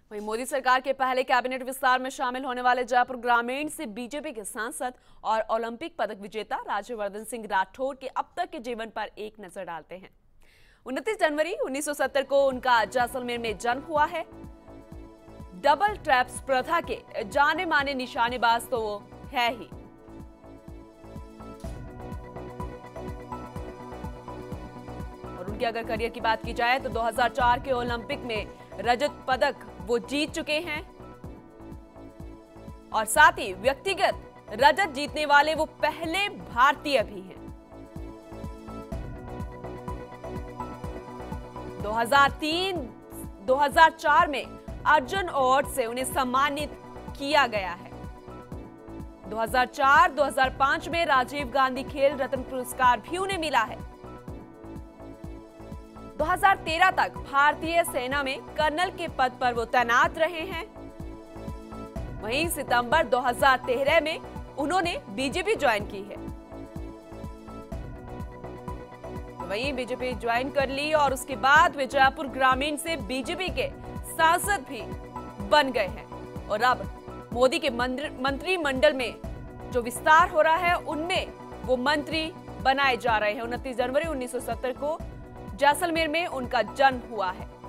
वहीं मोदी सरकार के पहले कैबिनेट विस्तार में शामिल होने वाले जयपुर ग्रामीण से बीजेपी के सांसद और ओलंपिक पदक विजेता राज्यवर्धन सिंह राठौड़ के अब तक के जीवन पर एक नजर डालते हैं। 29 जनवरी 1970 को उनका जैसलमेर में जन्म हुआ है। डबल ट्रैप्स प्रथा के जाने माने निशानेबाज तो वो है ही। और उनके अगर करियर की बात की जाए तो 2004 के ओलंपिक में रजत पदक वो जीत चुके हैं और साथ ही व्यक्तिगत रजत जीतने वाले वो पहले भारतीय भी हैं। 2003-2004 में अर्जुन अवार्ड से उन्हें सम्मानित किया गया है। 2004-2005 में राजीव गांधी खेल रत्न पुरस्कार भी उन्हें मिला है। 2013 तक भारतीय सेना में कर्नल के पद पर वो तैनात रहे हैं। वहीं सितंबर 2013 में उन्होंने बीजेपी ज्वाइन की है। वहीं बीजेपी ज्वाइन कर ली और उसके बाद वे जयपुर ग्रामीण से बीजेपी के सांसद भी बन गए हैं। और अब मोदी के मंत्रिमंडल में जो विस्तार हो रहा है उनमें वो मंत्री बनाए जा रहे हैं। 29 जनवरी 1970 को जैसलमेर में उनका जन्म हुआ है।